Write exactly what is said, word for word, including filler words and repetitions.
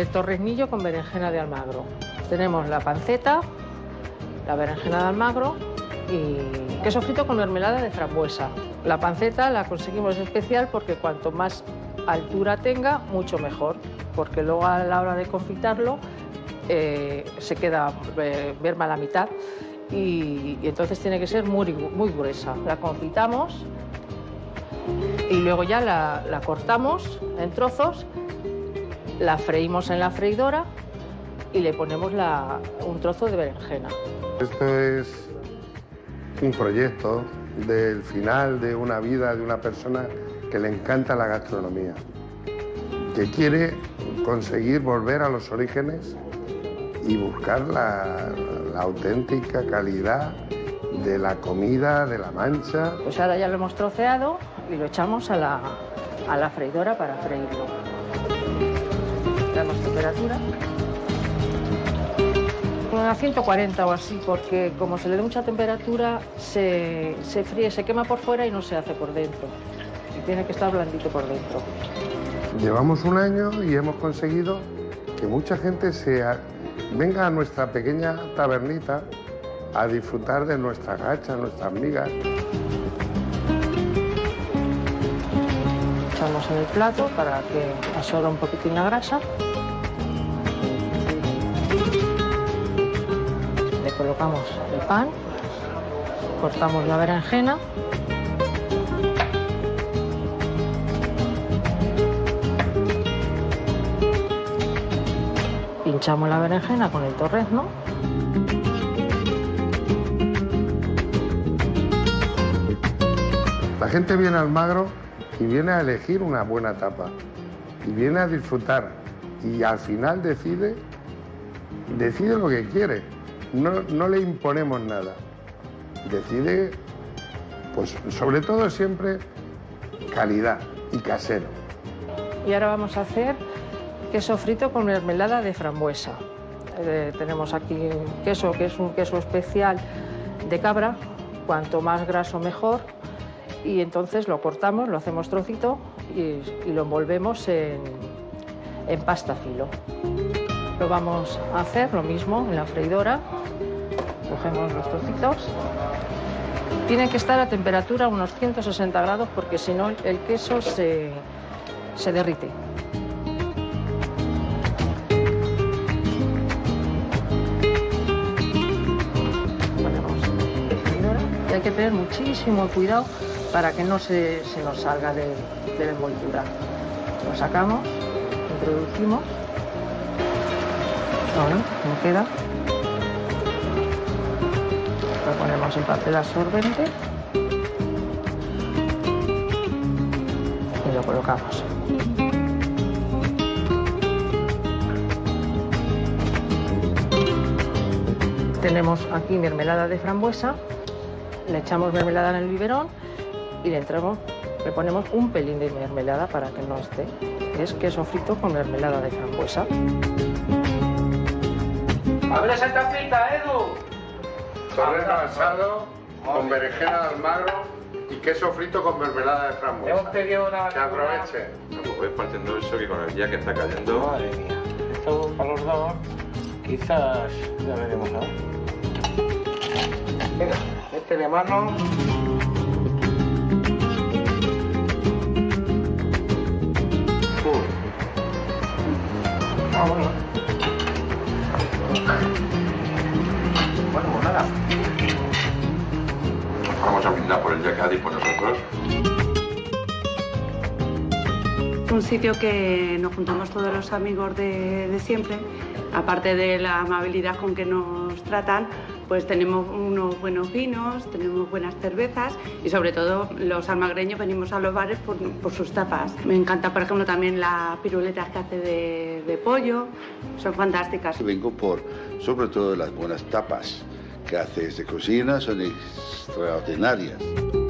eh, torreznillo con berenjena de Almagro. Tenemos la panceta, la berenjena de Almagro y queso frito con mermelada de frambuesa. La panceta la conseguimos especial porque cuanto más altura tenga, mucho mejor, porque luego a la hora de confitarlo eh, se queda eh, merma a la mitad y, y entonces tiene que ser muy, muy gruesa. La confitamos y luego ya la, la cortamos en trozos, la freímos en la freidora y le ponemos la, un trozo de berenjena. Esto es un proyecto del final de una vida de una persona que le encanta la gastronomía, que quiere conseguir volver a los orígenes y buscar la, la auténtica calidad de la comida de La Mancha. Pues ahora ya lo hemos troceado y lo echamos a la, a la freidora para freírlo. Damos temperatura a ciento cuarenta o así, porque como se le da mucha temperatura se, se fríe, se quema por fuera y no se hace por dentro. Y tiene que estar blandito por dentro. Llevamos un año y hemos conseguido que mucha gente se a, venga a nuestra pequeña tabernita a disfrutar de nuestras gachas, nuestras migas. Echamos en el plato para que absorba un poquitín la grasa. Le colocamos el pan, cortamos la berenjena. Pinchamos la berenjena con el torrezno. La gente viene a Almagro y viene a elegir una buena tapa y viene a disfrutar y al final decide, decide lo que quiere. No, no le imponemos nada. Decide, pues sobre todo siempre calidad y casero. Y ahora vamos a hacer queso frito con mermelada de frambuesa. Eh, tenemos aquí queso, que es un queso especial de cabra, cuanto más graso mejor, y entonces lo cortamos, lo hacemos trocito y, y lo envolvemos en, en pasta filo. Lo vamos a hacer lo mismo en la freidora, cogemos los trocitos. Tiene que estar a temperatura unos ciento sesenta grados porque si no el queso se, se derrite. Hay que tener muchísimo cuidado para que no se, se nos salga de, de la envoltura. Lo sacamos, introducimos, ¿no? ¿Cómo queda? Lo ponemos en papel absorbente y lo colocamos. Tenemos aquí mermelada de frambuesa. Le echamos mermelada en el biberón y le, entramos, le ponemos un pelín de mermelada para que no esté. Es queso frito con mermelada de frambuesa. ¡Abre esa tapita, Edu! Torrezno asado con berenjena de Almagro y queso frito con mermelada de frambuesa. Hemos pedido una... Que aproveche. No, pues voy partiendo eso que con el día que está cayendo... Madre mía. Esto para los dos, quizás ya veremos ahora. Venga, este de mano. Ah, bueno. Bueno, pues nada. Vamos a brindar por el día que ha por nosotros. Un sitio que nos juntamos todos los amigos de, de siempre, aparte de la amabilidad con que nos tratan, pues tenemos unos buenos vinos, tenemos buenas cervezas y sobre todo los almagreños venimos a los bares por, por sus tapas. Me encanta, por ejemplo, también las piruletas que hace de, de pollo, son fantásticas. Vengo por, sobre todo, las buenas tapas que hace de cocina, son extraordinarias.